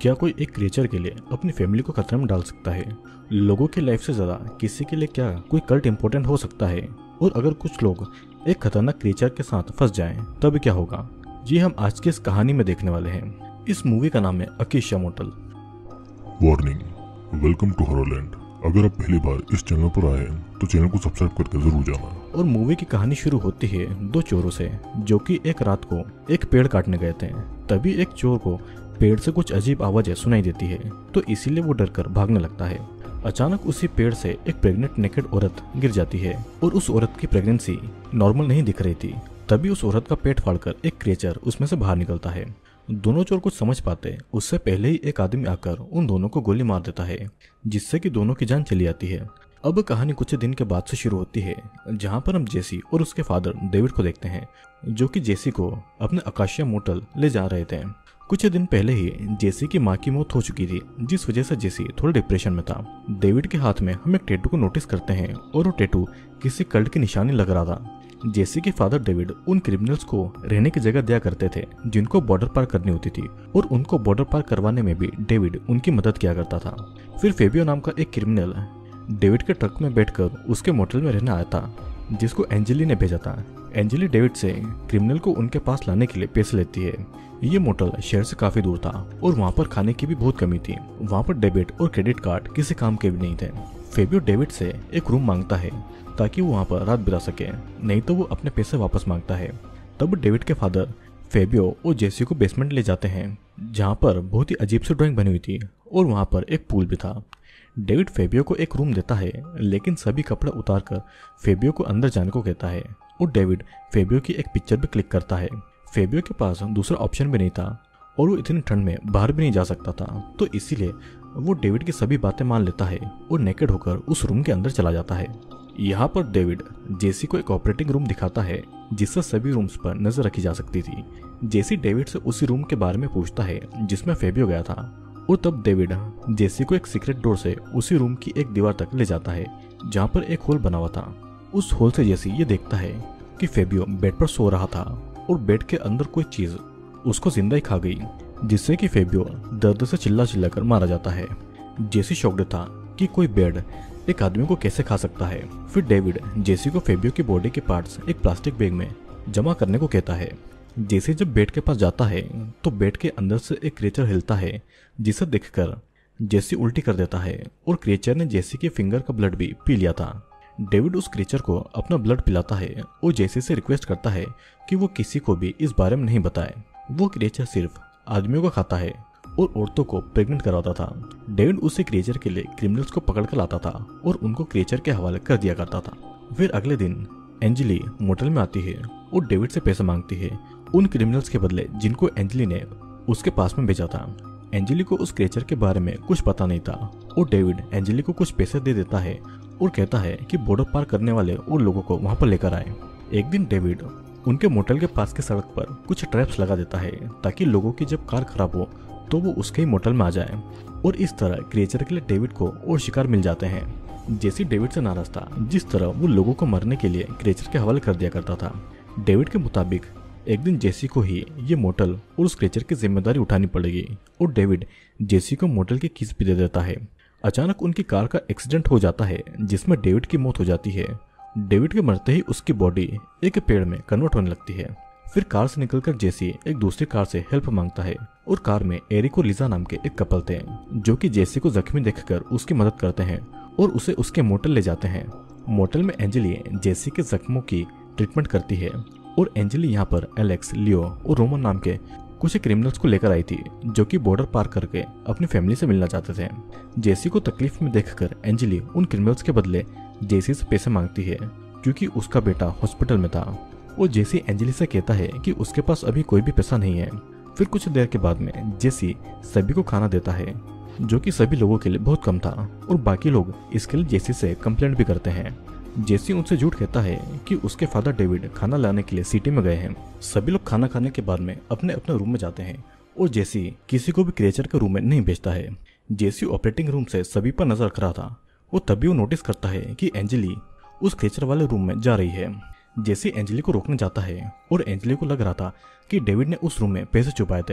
क्या कोई एक क्रिएचर के लिए अपनी फैमिली को खतरे में डाल सकता है? लोगों की लाइफ से ज़्यादा किसी के लिए क्या कोई कल्ट इम्पोर्टेंट हो सकता है? और अगर कुछ लोग एक खतरनाक क्रिएचर के साथ फंस जाएं, तब क्या होगा? ये हम आज की इस कहानी में देखने वाले हैं। इस मूवी का नाम है अकीशा motel. Warning, welcome to Horrorland. अगर आप पहली बार इस चैनल पर आए हैं तो चैनल को सब्सक्राइब करके जरूर जाना। और मूवी की कहानी शुरू होती है दो चोरों से, जो कि एक रात को एक पेड़ काटने गए थे। तभी एक चोर को पेड़ से कुछ अजीब आवाजें सुनाई देती है, तो इसीलिए वो डरकर भागने लगता है। अचानक उसी पेड़ से एक प्रेग्नेंट नेकेड औरत गिर जाती है और उस औरत की प्रेगनेंसी नॉर्मल नहीं दिख रही थी। तभी उस औरत का पेट फाड़कर एक क्रिएचर उसमें से बाहर निकलता है। दोनों चोर कुछ समझ पाते उससे पहले ही एक आदमी आकर उन दोनों को गोली मार देता है, जिससे कि दोनों की जान चली जाती है। अब कहानी कुछ दिन के बाद से शुरू होती है, जहां पर हम जेसी और उसके फादर डेविड को देखते हैं, जो कि जेसी को अपने अकाशिया मोटल ले जा रहे थे। कुछ दिन पहले ही जेसी की मां की मौत हो चुकी थी, जिस वजह से जेसी थोड़े डिप्रेशन में था। डेविड के हाथ में हम एक टैटू को नोटिस करते हैं और वो टैटू किसी कल्ट की निशानी लग रहा था। जेसी के फादर डेविड उन क्रिमिनल्स को रहने की जगह दिया करते थे जिनको बॉर्डर पार करनी होती थी, और उनको बॉर्डर पार करवाने में भी डेविड उनकी मदद किया करता था। फिर फेबियो नाम का एक क्रिमिनल डेविड के ट्रक में बैठकर उसके मोटल में रहने आया था, जिसको एंजेली ने भेजा था। एंजेली डेविड से क्रिमिनल को उनके पास लाने के लिए पैसे लेती है। ये मोटल शहर से काफी दूर था और वहाँ पर खाने की भी बहुत कमी थी। वहाँ पर डेबिट और क्रेडिट कार्ड किसी काम के भी नहीं थे। फेबियो डेविड से एक रूम मांगता है ताकि वो वहाँ पर रात बिता सके, नहीं तो वो अपने पैसे वापस मांगता है। तब डेविड के फादर फेबियो और जेसी को बेसमेंट ले जाते हैं, जहाँ पर बहुत ही अजीब सी ड्राइंग बनी हुई थी और वहाँ पर एक पूल भी था। डेविड फेबियो को एक रूम देता है, लेकिन सभी कपड़े उतारकर फेबियो को अंदर जाने को कहता है, और डेविड फेबियो की एक पिक्चर भी क्लिक करता है। फेबियो के पास दूसरा ऑप्शन भी नहीं था और वो इतनी ठंड में बाहर भी नहीं जा सकता था, तो इसीलिए वो डेविड की सभी बातें मान लेता है और नेकेड होकर उस रूम के अंदर चला जाता है। यहाँ पर डेविड जेसी को एक ऑपरेटिंग रूम दिखाता है, जिससे सभी रूम्स पर नजर रखी जा सकती थी। जेसी डेविड से उसी रूम के बारे में पूछता है जिसमें फेबियो गया था, और तब डेविड जेसी को एक सीक्रेट डोर से उसी रूम की एक दीवार तक ले जाता है, जहाँ पर एक होल बना हुआ था। उस होल से जेसी ये देखता है कि फेबियो बेड पर सो रहा था और बेड के अंदर कोई चीज उसको जिंदा ही खा गई, जिससे कि फेबियो दर्द से चिल्ला चिल्लाकर मारा जाता है। जेसी शॉक्ड था कि कोई बेड एक आदमी को कैसे खा सकता है। फिर डेविड जेसी को फेबियो की बॉडी के पार्ट्स एक प्लास्टिक बैग में जमा करने को कहता है। जेसी जब बेड के पास जाता है तो बेड के अंदर से एक क्रिएचर हिलता है, जिसे देखकर जेसी उल्टी कर देता है, और क्रिएचर ने जेसी के फिंगर का ब्लड भी पी लिया था। डेविड उस क्रिएचर को अपना ब्लड पिलाता है और जेसी से रिक्वेस्ट करता है कि वो किसी को भी इस बारे में नहीं बताए। वो क्रिएचर सिर्फ आदमियों को खाता है और औरतों को प्रेग्नेंट करवाता था। डेविड उसी क्रिएचर के लिए क्रिमिनल्स को पकड़ कर लाता था और उनको क्रिएचर के हवाले कर दिया करता था। फिर अगले दिन एंजेली मोटल में आती है और डेविड से पैसे मांगती है उन क्रिमिनल्स के बदले जिनको एंजेली ने उसके पास में भेजा था। एंजेली को उस क्रिएचर के बारे में कुछ पता नहीं था और डेविड एंजेली को कुछ पैसे दे देता है और कहता है कि बॉर्डर पार करने वाले और लोगों को वहां पर लेकर आए। एक दिन डेविड उनके मोटल के पास की सड़क पर कुछ ट्रैप्स लगा देता है, ताकि लोगों की जब कार खराब हो तो वो उसके ही मोटल में आ जाए, और इस तरह क्रिएचर के लिए डेविड को और शिकार मिल जाते हैं। जेसी डेविड से नाराज था जिस तरह वो लोगों को मरने के लिए क्रिएचर के हवाले कर दिया करता था। डेविड के मुताबिक एक दिन जेसी को ही ये मोटल और उस क्रिएचर की जिम्मेदारी उठानी पड़ेगी, और डेविड जेसी को मोटल की कीज भी दे देता है। अचानक उनकी कार का एक्सीडेंट हो जाता है, जिसमें डेविड की मौत हो जाती है। डेविड के मरते ही उसकी बॉडी एक पेड़ में कन्वर्ट होने लगती है। फिर कार से निकलकर जेसी एक दूसरी कार से हेल्प मांगता है, और कार में एरिक और लिजा नाम के एक कपल थे, जो कि जेसी को जख्मी देखकर उसकी मदद करते हैं और उसे उसके मोटल ले जाते हैं। मोटल में एंजेली जेसी के जख्मों की ट्रीटमेंट करती है, और एंजेली यहाँ पर एलेक्स, लियो और रोमन नाम के कुछ क्रिमिनल्स को लेकर आई थी, जो कि बॉर्डर पार करके अपनी फैमिली से मिलना चाहते थे। जेसी को तकलीफ में देखकर एंजेली उन क्रिमिनल्स के बदले जेसी से पैसे मांगती है, क्योंकि उसका बेटा हॉस्पिटल में था, और जेसी एंजेली से कहता है कि उसके पास अभी कोई भी पैसा नहीं है। फिर कुछ देर के बाद में जेसी सभी को खाना देता है, जो कि सभी लोगों के लिए बहुत कम था, और बाकी लोग इसके लिए जेसी से कंप्लेंट भी करते हैं। जेसी उनसे झूठ कहता है कि उसके फादर डेविड खाना लाने के लिए सिटी में गए हैं। सभी लोग खाना खाने के बाद में अपने अपने रूम में जाते हैं, और जेसी किसी को भी क्रिएचर के रूम में नहीं भेजता है। जेसी ऑपरेटिंग रूम से सभी पर नजर रख रहा था, और तभी वो नोटिस करता है कि एंजेली उस क्रिएचर वाले रूम में जा रही है। जेसी एंजेली को रोकने जाता है, और एंजेली को लग रहा था कि डेविड ने उस रूम में पैसे छुपाए थे।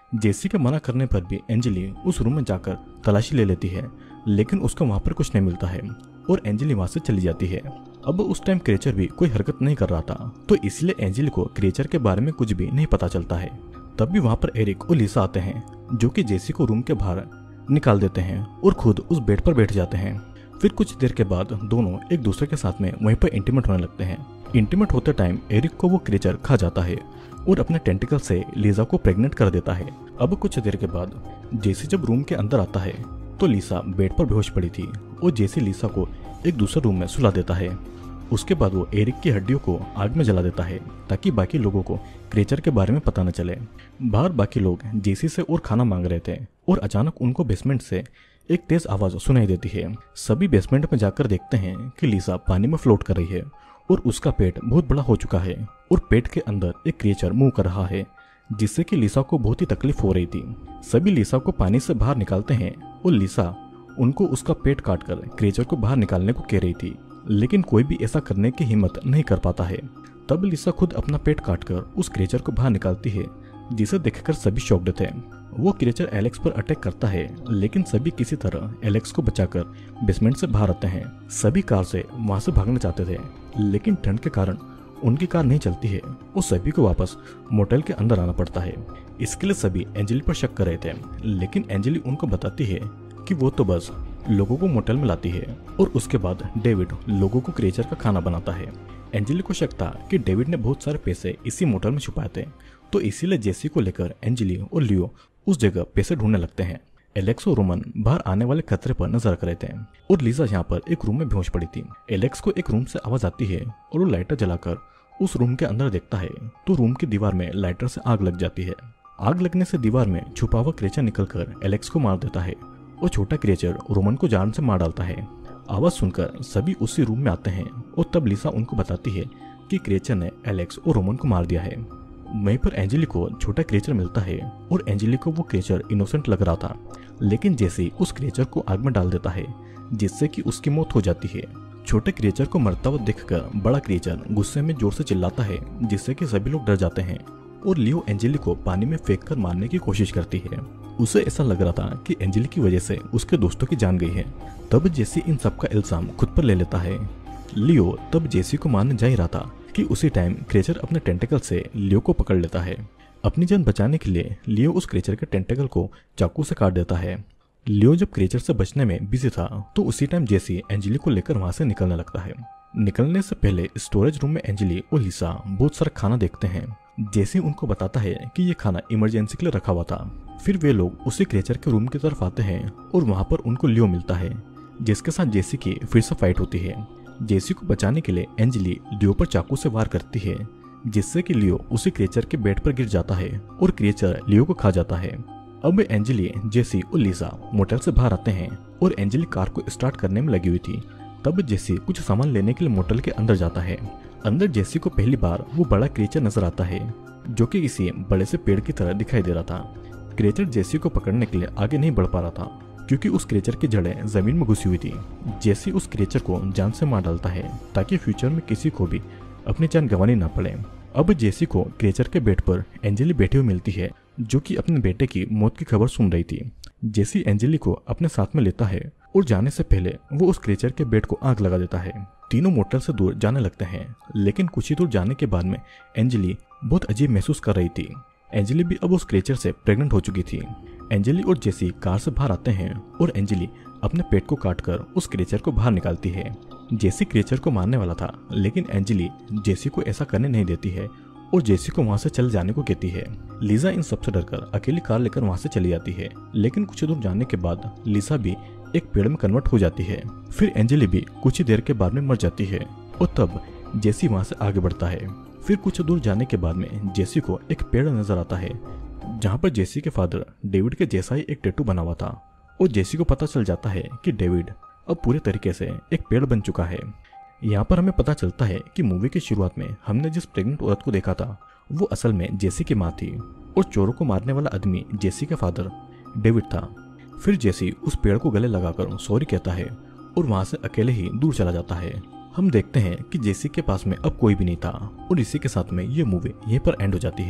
जेसी के मना करने पर भी एंजेली उस रूम में जाकर तलाशी ले लेती है, लेकिन उसको वहां पर कुछ नहीं मिलता है और एंजेली वहां से चली जाती है। अब उस टाइम क्रिएचर भी कोई हरकत नहीं कर रहा था, तो इसलिए एंजेली को क्रिएचर के बारे में कुछ भी नहीं पता चलता है। तब भी वहां पर एरिक और लिसा आते हैं, जो कि जेसी को रूम के बाहर निकाल देते हैं और खुद उस बेड पर बैठ जाते हैं। फिर कुछ देर के बाद दोनों एक दूसरे के साथ में वहीं पर इंटीमेट होने लगते हैं। इंटीमेट होते टाइम एरिक को वो क्रिएचर खा जाता है और अपने टेंटिकल से लिसा को प्रेग्नेंट कर देता है। अब कुछ देर के बाद जेसी जब रूम के अंदर आता है तो लिसा बेड पर बेहोश पड़ी थी और जेसी लिसा को एक दूसरे रूम में सुला देता है। उसके बाद वो एरिक की हड्डियों को आग में जला देता है ताकि बाकी लोगों को क्रिएचर के बारे में पता न चले। बाहर बाकी लोग जेसी से और खाना मांग रहे थे और अचानक उनको बेसमेंट से एक तेज आवाज सुनाई देती है। सभी बेसमेंट में जाकर देखते हैं कि लिसा पानी में फ्लोट कर रही है और उसका पेट बहुत बड़ा हो चुका है और पेट के अंदर एक क्रिएचर मूव कर रहा है, जिससे कि लिसा को बहुत ही तकलीफ हो रही थी। सभी लिसा को पानी से बाहर निकालते हैं और लिसा उनको उसका पेट काटकर क्रिएचर को बाहर निकालने को कह रही थी, लेकिन कोई भी ऐसा करने की हिम्मत नहीं कर पाता है। तब लिसा खुद अपना पेट काटकर उस क्रिएचर को बाहर निकालती है, जिसे देखकर सभी शॉक्ड थे। वो क्रिएचर एलेक्स पर अटैक करता है, लेकिन सभी किसी तरह एलेक्स को बचाकर बेसमेंट से बाहर आते हैं। सभी कार से वहां से भागना चाहते थे, लेकिन ठंड के कारण उनकी कार नहीं चलती है और सभी को वापस मोटेल के अंदर आना पड़ता है। इसके लिए सभी एंजेली पर शक कर रहे थे, लेकिन एंजेली उनको बताती है कि वो तो बस लोगों को मोटेल में लाती है और उसके बाद डेविड लोगों को क्रिएचर का खाना बनाता है। एंजेली को शक था कि डेविड ने बहुत सारे पैसे इसी मोटेल में छुपाए थे, तो इसीलिए जेसी को लेकर एंजेली और लियो उस जगह पैसे ढूंढने लगते हैं। एलेक्स और रोमन बाहर आने वाले खतरे पर नजर रख रहे थे और लिसा यहाँ पर एक रूम में बेहोश पड़ी थी। एलेक्स को एक रूम से आवाज आती है और वो लाइटर जलाकर उस रूम के अंदर देखता है तो रूम की दीवार में लाइटर से आग लग जाती है। आग लगने से दीवार में छुपा हुआ क्रिएचर निकलकर एलेक्स को मार देता है और छोटा क्रिएचर रोमन को जान से मार डालता है। आवाज सुनकर सभी उसी रूम में आते हैं और तब लिसा उनको बताती है कि क्रिएचर ने एलेक्स और रोमन को मार दिया है। वहीं पर एंजेली को छोटा क्रिएचर मिलता है और एंजेली को वो क्रिएचर इनोसेंट लग रहा था, लेकिन जैसे उस क्रिएचर को आग में डाल देता है, जिससे कि उसकी मौत हो जाती है। छोटे क्रिएचर को मरता हुआ देखकर बड़ा क्रिएचर गुस्से में जोर से चिल्लाता है, जिससे कि सभी लोग डर जाते हैं और लियो एंजेली को पानी में फेंक कर मारने की कोशिश करती है। उसे ऐसा लग रहा था कि एंजेली की वजह से उसके दोस्तों की जान गई है। तब जेसी इन सबका इल्जाम खुद पर ले लेता है। लियो तब जेसी को मारने जा ही रहा था कि उसी टाइम क्रिएचर अपने टेंटिकल से लियो को पकड़ लेता है। अपनी जान बचाने के लिए लियो उस क्रिएचर के टेंटिकल को चाकू से काट देता है। लियो जब क्रिएचर से बचने में बिजी था तो उसी टाइम जेसी एंजेली को लेकर वहां से निकलने लगता है। निकलने से पहले स्टोरेज रूम में एंजेली और लिसा बहुत सारा खाना देखते हैं। जेसी उनको बताता है कि ये खाना इमरजेंसी के लिए रखा हुआ था। फिर वे लोग उसी क्रिएचर के रूम की तरफ आते हैं और वहां पर उनको लियो मिलता है, जिसके साथ जेसी की फिर से फाइट होती है। जेसी को बचाने के लिए एंजेली लियो पर चाकू से वार करती है, जिससे कि लियो उसी क्रिएचर के बेड पर गिर जाता है और क्रिएचर लियो को खा जाता है। अब एंजेली, जेसी और लिसा मोटेल से बाहर आते हैं और एंजेली कार को स्टार्ट करने में लगी हुई थी। तब जेसी कुछ सामान लेने के लिए मोटेल के अंदर जाता है। अंदर जेसी को पहली बार वो बड़ा क्रिएचर नजर आता है, जो कि किसी बड़े से पेड़ की तरह दिखाई दे रहा था। क्रिएचर जेसी को पकड़ने के लिए आगे नहीं बढ़ पा रहा था, क्योंकि उस क्रिएचर की जड़ें जमीन में घुसी हुई थी। जेसी उस क्रिएचर को जान से मार डालता है ताकि फ्यूचर में किसी को भी अपनी जान गंवानी ना पड़े। अब जेसी को क्रिएचर के बेड पर एंजेली बैठी हुई मिलती है, जो कि अपने बेटे की मौत की खबर सुन रही थी। जेसी एंजेली को अपने साथ में लेता है और जाने से पहले वो उस क्रिएचर के बेड को आग लगा देता है। तीनों मोटेल से दूर जाने लगते हैं, लेकिन कुछ ही दूर जाने के बाद में एंजेली बहुत अजीब महसूस कर रही थी। एंजेली भी अब उस क्रिएचर से प्रेग्नेंट हो चुकी थी। एंजेली और जेसी कार से बाहर आते हैं और एंजेली अपने पेट को काटकर उस क्रिएचर को बाहर निकालती है। जेसी क्रिएचर को मारने वाला था, लेकिन एंजेली जेसी को ऐसा करने नहीं देती है और जेसी को वहां से चले जाने को कहती है। लिसा इन सबसे डरकर अकेली कार लेकर वहां से चली जाती है, लेकिन कुछ दूर जाने के बाद लिसा भी एक पेड़ में कन्वर्ट हो जाती है। फिर एंजेली भी कुछ ही देर के बाद में मर जाती है और तब जेसी वहां से आगे बढ़ता है। फिर कुछ दूर जाने के बाद में जेसी को एक पेड़ नजर आता है, जहाँ पर जेसी के फादर डेविड के जैसा ही एक टैटू बना हुआ था और जेसी को पता चल जाता है कि डेविड अब पूरे तरीके से एक पेड़ बन चुका है। यहाँ पर हमें पता चलता है कि मूवी की शुरुआत में हमने जिस प्रेग्नेंट औरत को देखा था वो असल में जेसी की माँ थी और चोरों को मारने वाला आदमी जेसी का फादर डेविड था। फिर जेसी उस पेड़ को गले लगाकर सॉरी कहता है और वहां से अकेले ही दूर चला जाता है। हम देखते हैं कि जेसी के पास में अब कोई भी नहीं था और इसी के साथ में ये मूवी यहीं पर एंड हो जाती है।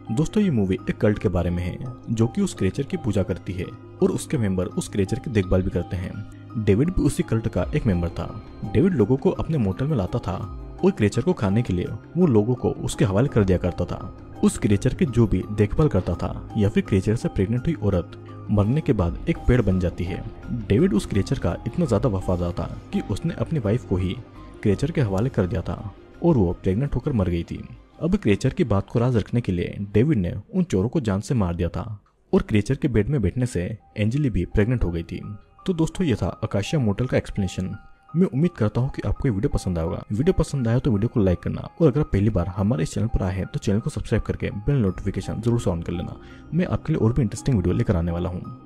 दोस्तों ये मूवी एक कल्ट के बारे में है जो कि उस क्रिएचर की पूजा करती है और उसके मेंबर उस क्रिएचर की देखभाल भी करते हैं। डेविड भी उसी कल्ट का एक मेंबर था। डेविड लोगों को अपने मोटल में लाता था और क्रिएचर को खाने के लिए वो लोगों को उसके हवाले कर दिया करता था। उस क्रिएचर की जो भी देखभाल करता था या फिर क्रिएचर से प्रेग्नेंट हुई औरत मरने के बाद एक पेड़ बन जाती है। डेविड उस क्रिएचर का इतना ज्यादा वफादार था कि उसने अपनी वाइफ को ही क्रिएचर के हवाले कर दिया था और वो प्रेग्नेंट होकर मर गई थी। अब क्रिएचर की बात को राज रखने के लिए डेविड ने उन चोरों को जान से मार दिया था और क्रिएचर के बेड में बैठने से एंजेली भी प्रेग्नेंट हो गई थी। तो दोस्तों ये था अकाशिया मोटल का एक्सप्लेनेशन। मैं उम्मीद करता हूँ कि आपको ये वीडियो पसंद आएगा। वीडियो पसंद आया तो वीडियो को लाइक करना और अगर आप पहली बार हमारे इस चैनल पर आए हैं तो चैनल को सब्सक्राइब करके बेल नोटिफिकेशन जरूर से ऑन कर लेना। मैं आपके लिए और भी इंटरेस्टिंग वीडियो लेकर आने वाला हूँ।